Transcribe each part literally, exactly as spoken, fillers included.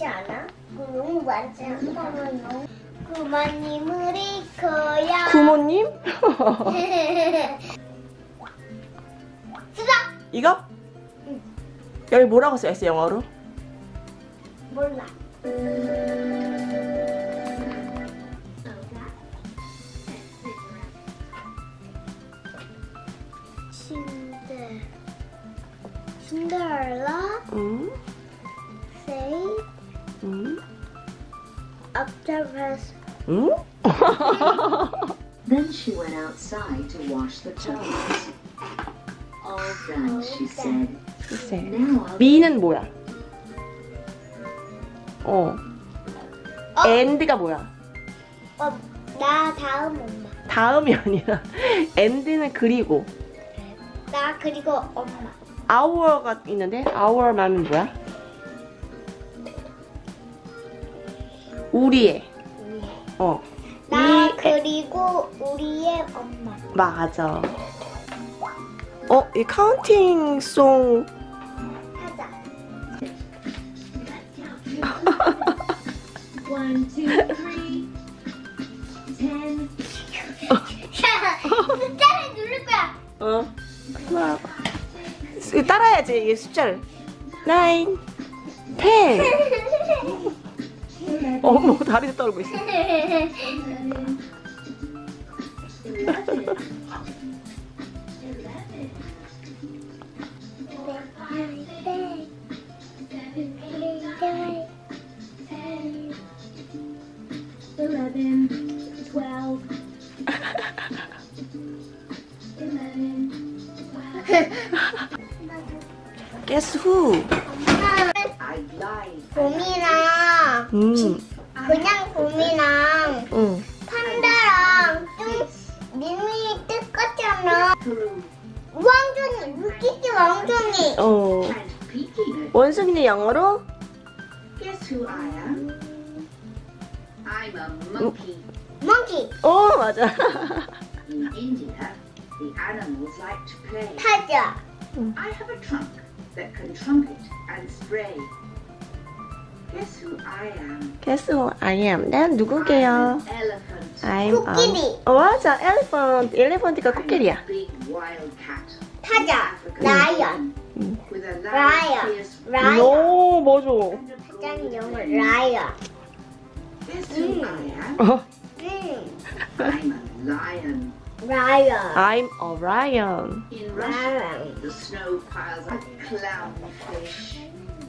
않아? 그거 너무 많지 않아? 구모님 우리 거야. 구모님? 수다. 이거? 응. 여기 뭐라고 써있어 영어로? 몰라. 신데 신데렐라 응? say 응? observers. 응? Then she went outside to wash the clothes. All done, she said. 글쎄. Now I'll 미는 뭐야? 어. 어? 엔드가 뭐야? 어, 나 다음 엄마. 다음이 아니라 엔드는 그리고. 나 그리고 엄마. hour가 있는데 hour만 뭐야? 우리의. 어. 나 이- 그리고 우리의 엄마. 맞아. 어, 이 카운팅 송. 하자. one, two, three, ten. 숫자를 누를 거야. 어. 하나. 수- 따라야지, 이 숫자를. nine, ten. 어머, 다리도 떨고 있어. eleven, twelve, eleven, Guess who? I lied. 곰이랑 음, 그냥 곰이랑 응. 판다랑 좀 밋밋이 똑같잖아. True. 왕종이 물기지 왕종이. 어. And Peaky. 원숭이는 영어로? Guess who I am? I'm a monkey. 몽키 어, 맞아. In India, the animals like to play. 타자. I have a trunk that can trumpet and spray. Guess who I am? Guess who I am? 난 누구게요? I'm an elephant. I'm a- 코끼리. 어, 맞아. elephant. 엘리펀트가 I'm a 코끼리야. big wild cat. 타자. African 라이언. 음. With a loud, 라이언. fierce 라이언. 오, 맞아. and a 타자는 영어 golden 라이언. Guess who I am? 어. 음. I'm a lion. 라이언. I'm a lion. In Russia, 라이언. the snow piles are clownfish.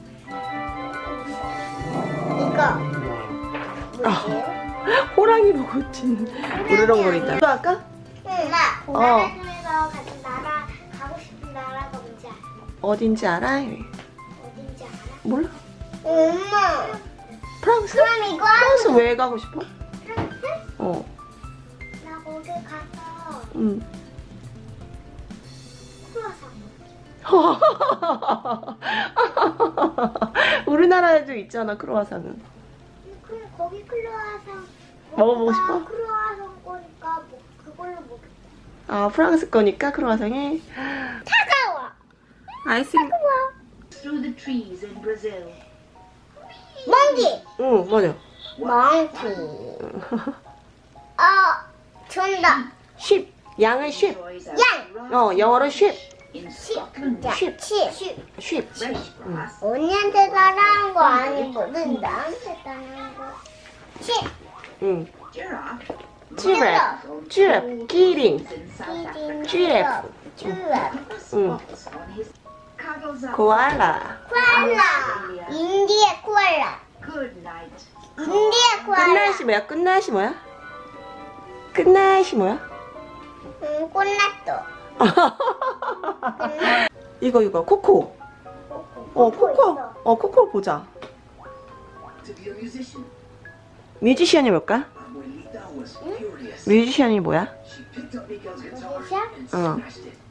이거 뭐지? 호랑이로 고친 우르렁거린다. 이거 할까? 응, 나 어. 나라 중에서 같은 나라 가고 싶은 나라가 뭔지 알아? 어딘지 알아? 어딘지 알아? 몰라. 엄마. 프랑스? 그럼 이거 프랑스 왜 가고 싶어? 프랑스? 어. 나 거기 가서 응. 크루아상. 우리나라에도 있잖아, 크로와상은. 그럼 거기 크루아상 먹어보고 싶어? 크루아상 거니까 뭐 그걸로 먹겠다. 아, 프랑스 거니까 크로와상이. 차가워. 아이스크림. 차가워. Through the trees in Brazil. 멍기. 응, 맞아. 멍키. 어, 정답. 쉽. 양은 쉽. Enjoys a 양. variety 어, 영어로 쉽. in Scotland. 자, 쉽. 치. 쉽. Fresh grass. 언니한테 따라한 거 아니거든. 나한테 따라한 거. 치. 응. Giraffe. 지랩. 지랩. 기린. In South Africa. 지랩. 쭈랩. 응. Spots on his cuddles up. 코알라. 코알라. 인디의 코알라. Good night. 인디의 코알라. 끝날시 뭐야? 끝날시 뭐야? 끝날시 뭐야? 응, 꽃났어. 이거 이거 코코. 어, 코코. 어, 코코 보자. To be a musician, 뮤지션이 뭘까? Abuelita was furious. 뮤지션이 뭐야? She picked up Miguel's guitar Musician? and Uh. smashed it.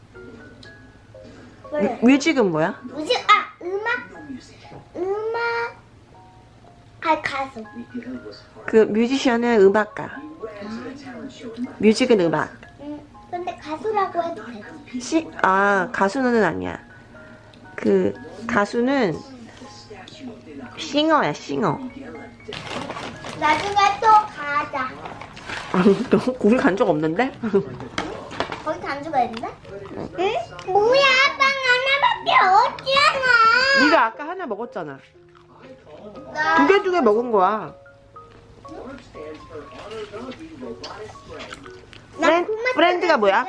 왜? 뮤- 뮤직은 뭐야? 무슨 아 음악 No music. 음악 아 가수. Miguel was hard. 그 뮤지션은 음악가. He ran to the talent show and laughed. 뮤직은 음악. 응. 근데 가수라고 해도 되지. Compete 시, without 아, 가수는 아니야. 그 가수는 the statue of De La 싱어야, 싱어. 나중에 또 가자. 아니, 너 우리 간 적 없는데? 거기 간주가 있는데? 응? 뭐야, 빵 하나밖에 없잖아. 네가 아까 하나 먹었잖아. 나 두 개 두 개 먹은 거야. Bark stands for Honor Doggy Robotic Spray. 프렌, 프렌드가 뭐야?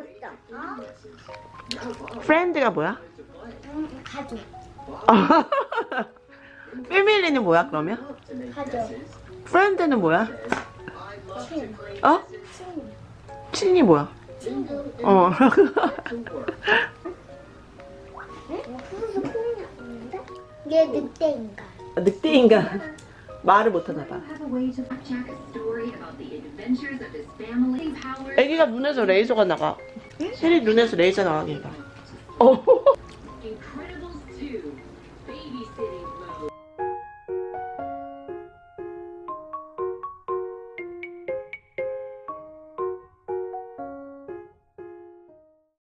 어? 프렌드가 뭐야? 응, 가족. 패밀리는 뭐야, 그러면? 가족. 프렌드는 뭐야? 친. 어? 친. 친이 뭐야? 친구. 어. 응? 그래서 콩이 없는데? 얘 늑대인가? 늑대인가? 말을 못하나 봐. have a way to Jack a story about the adventures of his family powers. 애기가 눈에서 레이저가 나가. 혜리 눈에서 레이저 나가게 봐. 어.